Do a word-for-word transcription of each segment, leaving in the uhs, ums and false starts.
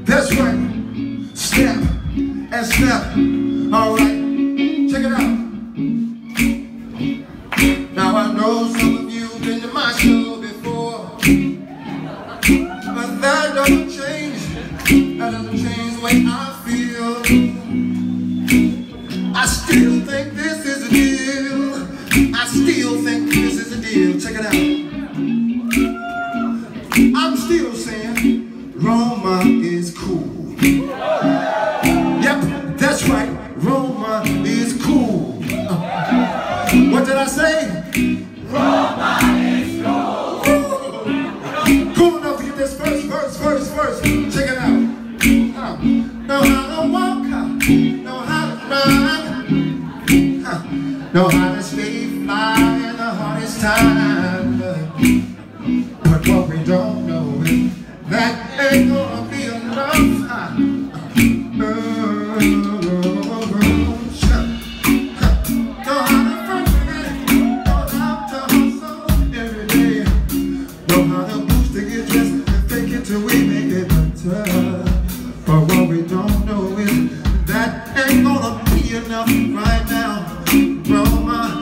That's right. Step and step. All right. Check it out. Now I know some of you been to my show before, but that doesn't change. That doesn't change the way I feel. I still think this is a deal. I still think this is a deal. Check it out. I'm still saying Roma is cool. Yep, that's right. Roma is cool. Uh, what did I say? Roma is cool. Cool enough to get this first verse, verse, verse. Check it out. Uh, know how to walk, uh, know how to run, uh, know how to stay fly in the hardest time. But what we don't know is that ain't gonna be enough. Uh, uh, know how to work it, know how to hustle every day, know how to boost to get dressed and fake it till we make it better. But what we don't know is that ain't gonna be enough right now. Roma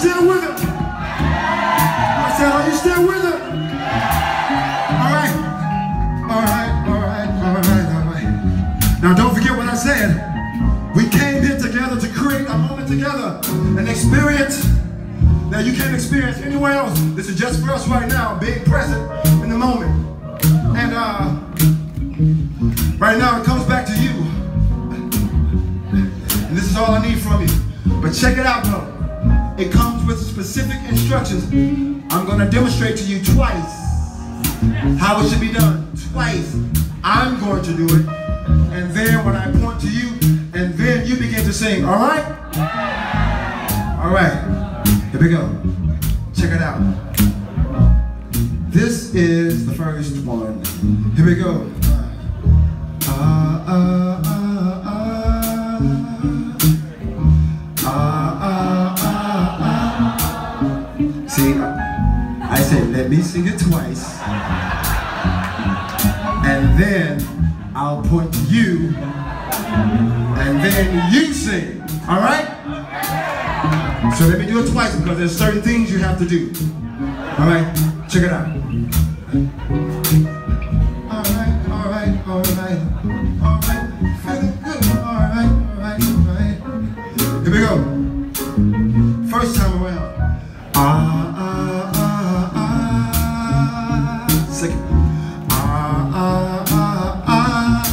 still with him? I said, are you still with him? All right. All right, all right, all right, all right. Now don't forget what I said. We came here together to create a moment together, an experience that you can't experience anywhere else. This is just for us right now, being present in the moment. And uh, right now it comes back to you. And this is all I need from you. But check it out though. It comes with specific instructions. I'm gonna demonstrate to you twice how it should be done. Twice. I'm going to do it. And then when I point to you, and then you begin to sing, all right? All right, here we go. Check it out. This is the first one. Here we go. Uh, uh, uh, uh, uh, uh, uh. See, I said, let me sing it twice. And then I'll point to you, and then you sing, all right? So let me do it twice because there's certain things you have to do. All right, check it out. All right, all right, all right, all right, feeling good. All right, all right, all right. Here we go. First time around. Ah, ah, ah, ah. Second. Ah, ah, ah, ah.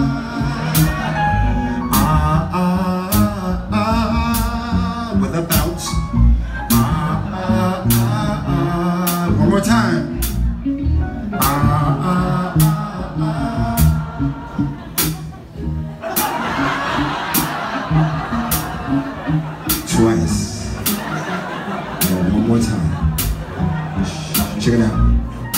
One more time. Ah, ah, ah, ah. Twice. No, one more time. Check it out.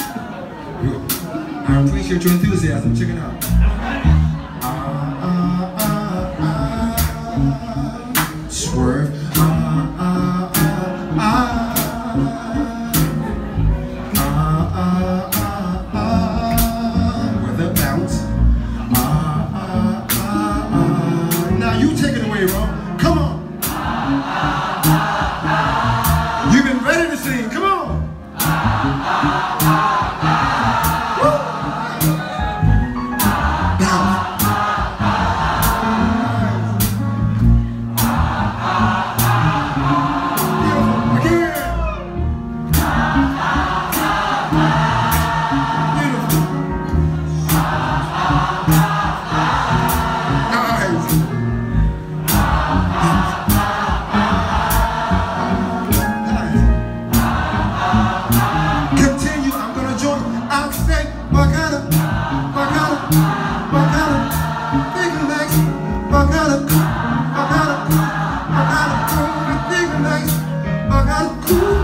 I appreciate your enthusiasm. Check it out. Ah, ah, ah, ah. Swerve. Ah, ah, ah, ah. You take it away, Ron. Come on. You've been ready to sing. Come on. Woo. Now. Beautiful. Again. I got a cool